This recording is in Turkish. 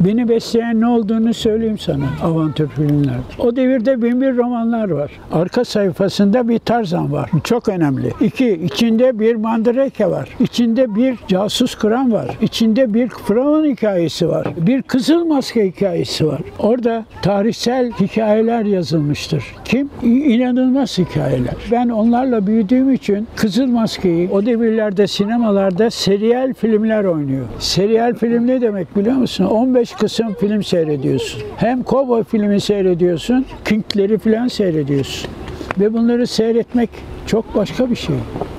Beni besleyen ne olduğunu söyleyeyim sana avantür filmlerde. O devirde binbir romanlar var. Arka sayfasında bir Tarzan var. Çok önemli. İçinde bir Mandrake var. İçinde bir casus Kur'an var. İçinde bir Firavun hikayesi var. Bir Kızıl Maske hikayesi var. Orada tarihsel hikayeler yazılmıştır. İnanılmaz hikayeler. Ben onlarla büyüdüğüm için Kızıl Maske'yi o devirlerde sinemalarda seriyel filmler oynuyor. Seriyel film ne demek biliyor musun? 15 kısım film seyrediyorsun. Hem kovboy filmi seyrediyorsun, King'leri falan seyrediyorsun. Ve bunları seyretmek çok başka bir şey.